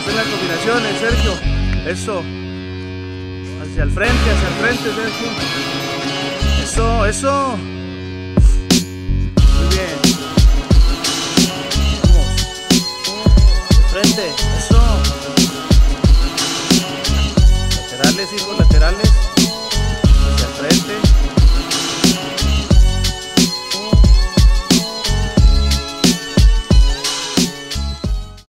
Hacer la combinación, Sergio. Eso. Hacia el frente, Sergio. Eso. Muy bien. Vamos. De frente, eso. Laterales, hijos, laterales.